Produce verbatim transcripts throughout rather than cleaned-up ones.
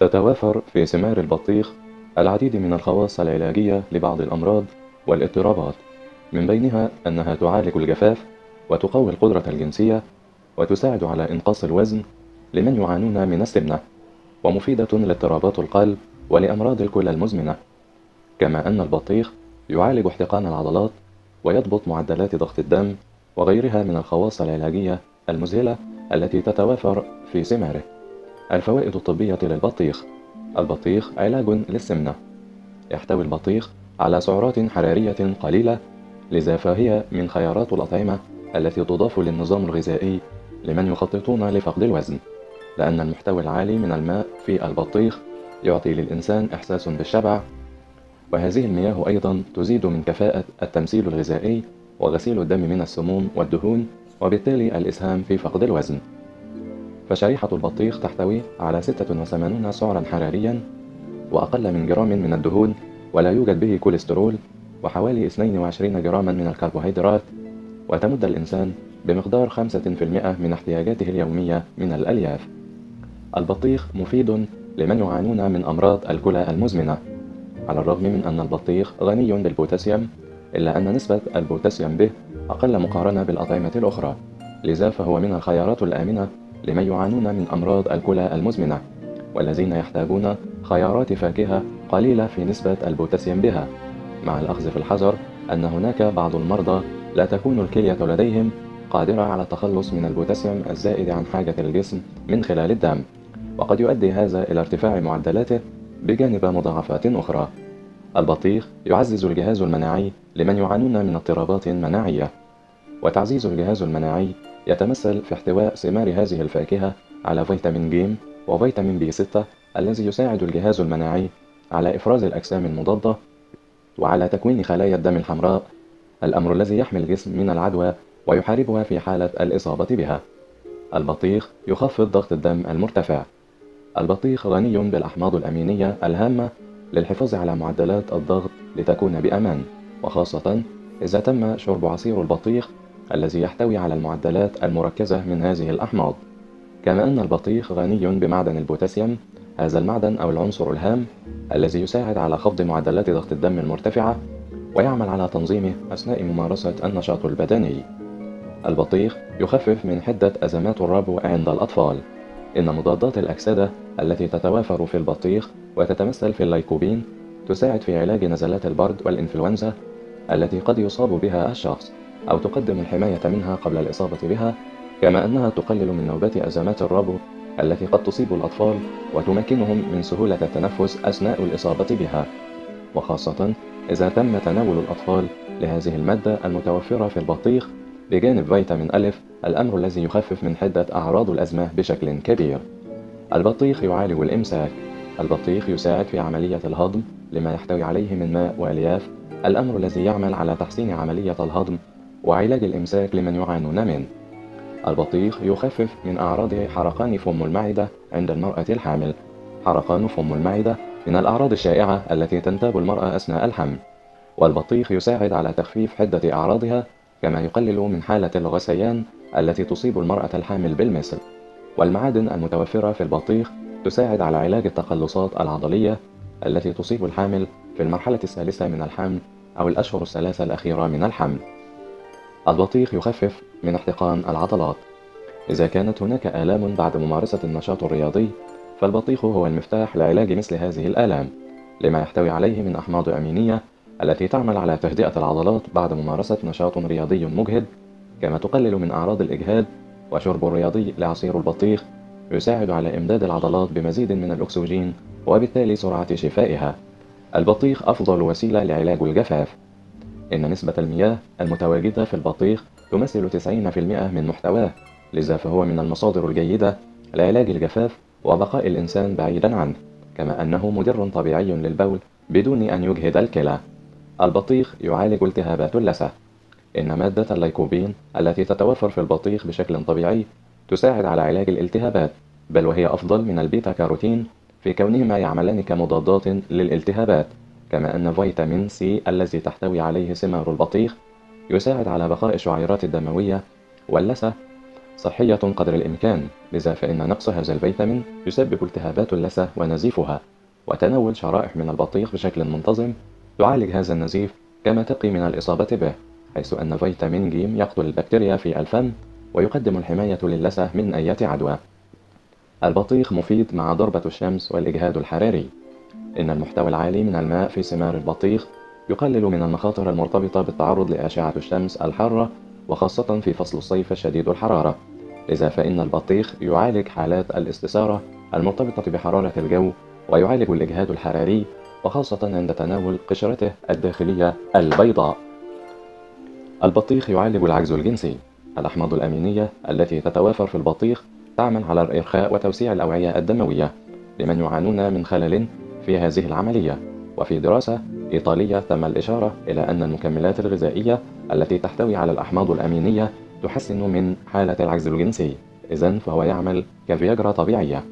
تتوافر في ثمار البطيخ العديد من الخواص العلاجية لبعض الأمراض والاضطرابات، من بينها أنها تعالج الجفاف وتقوي القدرة الجنسية وتساعد على إنقاص الوزن لمن يعانون من السمنة، ومفيدة لاضطرابات القلب ولأمراض الكلى المزمنة. كما أن البطيخ يعالج احتقان العضلات ويضبط معدلات ضغط الدم وغيرها من الخواص العلاجية المذهلة التي تتوافر في ثماره. الفوائد الطبية للبطيخ: البطيخ علاج للسمنة. يحتوي البطيخ على سعرات حرارية قليلة، لذا فهي من خيارات الأطعمة التي تضاف للنظام الغذائي لمن يخططون لفقد الوزن، لأن المحتوى العالي من الماء في البطيخ يعطي للإنسان إحساس بالشبع، وهذه المياه أيضا تزيد من كفاءة التمثيل الغذائي وغسيل الدم من السموم والدهون، وبالتالي الإسهام في فقد الوزن. فشريحة البطيخ تحتوي على ستة وثمانين سعرا حراريا وأقل من جرام من الدهون، ولا يوجد به كوليسترول، وحوالي اثنين وعشرين جراما من الكربوهيدرات، وتمد الإنسان بمقدار خمسة بالمئة من احتياجاته اليومية من الألياف. البطيخ مفيد لمن يعانون من أمراض الكلى المزمنة. على الرغم من أن البطيخ غني بالبوتاسيوم، إلا أن نسبة البوتاسيوم به أقل مقارنة بالأطعمة الأخرى، لذا فهو من الخيارات الآمنة لمن يعانون من أمراض الكلى المزمنة والذين يحتاجون خيارات فاكهة قليلة في نسبة البوتاسيوم بها، مع الأخذ في الحذر أن هناك بعض المرضى لا تكون الكلية لديهم قادرة على التخلص من البوتاسيوم الزائد عن حاجة الجسم من خلال الدم، وقد يؤدي هذا إلى ارتفاع معدلاته بجانب مضاعفات أخرى. البطيخ يعزز الجهاز المناعي لمن يعانون من اضطرابات مناعية. وتعزيز الجهاز المناعي يتمثل في احتواء ثمار هذه الفاكهة على فيتامين ج وفيتامين بي ستة الذي يساعد الجهاز المناعي على إفراز الأجسام المضادة وعلى تكوين خلايا الدم الحمراء، الأمر الذي يحمي الجسم من العدوى ويحاربها في حالة الإصابة بها. البطيخ يخفض ضغط الدم المرتفع. البطيخ غني بالأحماض الأمينية الهامة للحفاظ على معدلات الضغط لتكون بأمان، وخاصة إذا تم شرب عصير البطيخ الذي يحتوي على المعدلات المركزة من هذه الأحماض. كما أن البطيخ غني بمعدن البوتاسيوم، هذا المعدن أو العنصر الهام الذي يساعد على خفض معدلات ضغط الدم المرتفعة ويعمل على تنظيمه أثناء ممارسة النشاط البدني. البطيخ يخفف من حدة أزمات الربو عند الأطفال. إن مضادات الأكسدة التي تتوافر في البطيخ وتتمثل في الليكوبين تساعد في علاج نزلات البرد والإنفلونزا التي قد يصاب بها الشخص، أو تقدم الحماية منها قبل الإصابة بها، كما أنها تقلل من نوبات أزمات الربو التي قد تصيب الأطفال وتمكنهم من سهولة التنفس أثناء الإصابة بها، وخاصة إذا تم تناول الأطفال لهذه المادة المتوفرة في البطيخ بجانب فيتامين أ، الأمر الذي يخفف من حدة أعراض الأزمة بشكل كبير. البطيخ يعالج الإمساك. البطيخ يساعد في عملية الهضم لما يحتوي عليه من ماء وألياف، الأمر الذي يعمل على تحسين عملية الهضم وعلاج الإمساك لمن يعانون منه. البطيخ يخفف من أعراض حرقان فم المعدة عند المرأة الحامل. حرقان فم المعدة من الأعراض الشائعة التي تنتاب المرأة أثناء الحمل، والبطيخ يساعد على تخفيف حدة أعراضها، كما يقلل من حالة الغثيان التي تصيب المرأة الحامل بالمثل. والمعادن المتوفرة في البطيخ تساعد على علاج التقلصات العضلية التي تصيب الحامل في المرحلة الثالثة من الحمل أو الأشهر الثلاثة الأخيرة من الحمل. البطيخ يخفف من احتقان العضلات. إذا كانت هناك آلام بعد ممارسة النشاط الرياضي، فالبطيخ هو المفتاح لعلاج مثل هذه الآلام، لما يحتوي عليه من أحماض أمينية التي تعمل على تهدئة العضلات بعد ممارسة نشاط رياضي مجهد، كما تقلل من أعراض الإجهاد. وشرب الرياضي لعصير البطيخ يساعد على إمداد العضلات بمزيد من الأكسجين وبالتالي سرعة شفائها. البطيخ أفضل وسيلة لعلاج الجفاف. إن نسبة المياه المتواجدة في البطيخ تمثل تسعين بالمئة من محتواه، لذا فهو من المصادر الجيدة لعلاج الجفاف وبقاء الإنسان بعيدا عنه، كما أنه مدر طبيعي للبول بدون أن يجهد الكلى. البطيخ يعالج التهابات اللثة. إن مادة الليكوبين التي تتوفر في البطيخ بشكل طبيعي تساعد على علاج الالتهابات، بل وهي أفضل من البيتا كاروتين في كونهما يعملان كمضادات للالتهابات. كما أن فيتامين سي الذي تحتوي عليه ثمار البطيخ يساعد على بقاء الشعيرات الدموية واللثة صحية قدر الإمكان، لذا فإن نقص هذا الفيتامين يسبب التهابات اللثة ونزيفها، وتناول شرائح من البطيخ بشكل منتظم تعالج هذا النزيف كما تقي من الإصابة به، حيث أن فيتامين ج يقتل البكتيريا في الفم ويقدم الحماية للثة من أي عدوى. البطيخ مفيد مع ضربة الشمس والإجهاد الحراري. إن المحتوى العالي من الماء في ثمار البطيخ يقلل من المخاطر المرتبطة بالتعرض لأشعة الشمس الحارة، وخاصة في فصل الصيف الشديد الحرارة. لذا فإن البطيخ يعالج حالات الاستثارة المرتبطة بحرارة الجو، ويعالج الإجهاد الحراري، وخاصة عند تناول قشرته الداخلية البيضاء. البطيخ يعالج العجز الجنسي. الأحماض الأمينية التي تتوافر في البطيخ تعمل على إرخاء وتوسيع الأوعية الدموية لمن يعانون من خلل في هذه العملية. وفي دراسة إيطالية تم الإشارة إلى أن المكملات الغذائية التي تحتوي على الأحماض الأمينية تحسن من حالة العجز الجنسي، إذن فهو يعمل كفياجرا طبيعية.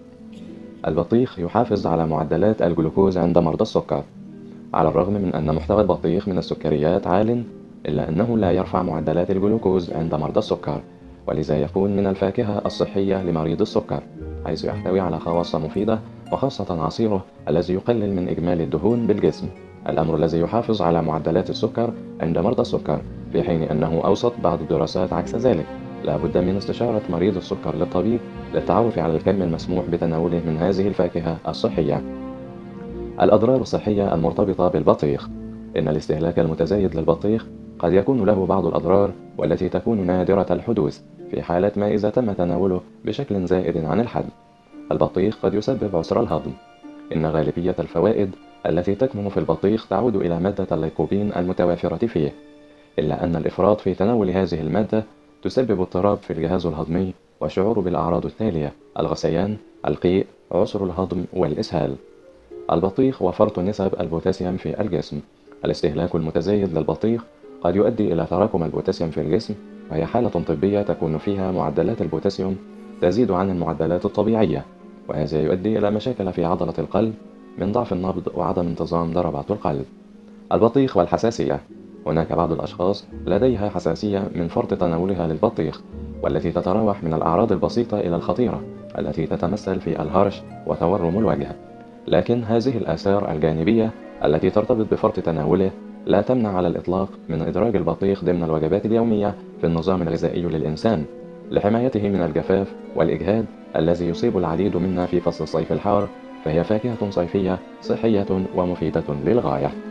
البطيخ يحافظ على معدلات الجلوكوز عند مرضى السكر. على الرغم من أن محتوى البطيخ من السكريات عال، إلا أنه لا يرفع معدلات الجلوكوز عند مرضى السكر، ولذا يكون من الفاكهة الصحية لمريض السكر، حيث يحتوي على خواص مفيدة، وخاصة عصيره الذي يقلل من إجمالي الدهون بالجسم، الأمر الذي يحافظ على معدلات السكر عند مرضى السكر، في حين أنه أوصت بعض الدراسات عكس ذلك. لا بد من استشارة مريض السكر للطبيب للتعرف على الكم المسموح بتناوله من هذه الفاكهة الصحية. الأضرار الصحية المرتبطة بالبطيخ. إن الاستهلاك المتزايد للبطيخ قد يكون له بعض الأضرار، والتي تكون نادرة الحدوث في حالة ما إذا تم تناوله بشكل زائد عن الحد. البطيخ قد يسبب عسر الهضم. إن غالبية الفوائد التي تكمن في البطيخ تعود إلى مادة الليكوبين المتوافرة فيه، إلا أن الإفراط في تناول هذه المادة تسبب اضطراب في الجهاز الهضمي والشعور بالأعراض التالية: الغثيان، القيء، عسر الهضم، والإسهال. البطيخ وفرط نسب البوتاسيوم في الجسم. الاستهلاك المتزايد للبطيخ قد يؤدي إلى تراكم البوتاسيوم في الجسم، وهي حالة طبية تكون فيها معدلات البوتاسيوم تزيد عن المعدلات الطبيعية، وهذا يؤدي إلى مشاكل في عضلة القلب من ضعف النبض وعدم انتظام ضربات القلب. البطيخ والحساسية. هناك بعض الأشخاص لديها حساسية من فرط تناولها للبطيخ، والتي تتراوح من الأعراض البسيطة إلى الخطيرة التي تتمثل في الهرش وتورم الوجه. لكن هذه الآثار الجانبية التي ترتبط بفرط تناوله لا تمنع على الإطلاق من إدراج البطيخ ضمن الوجبات اليومية في النظام الغذائي للإنسان، لحمايته من الجفاف والإجهاد الذي يصيب العديد منا في فصل الصيف الحار. فهي فاكهة صيفية صحية ومفيدة للغاية.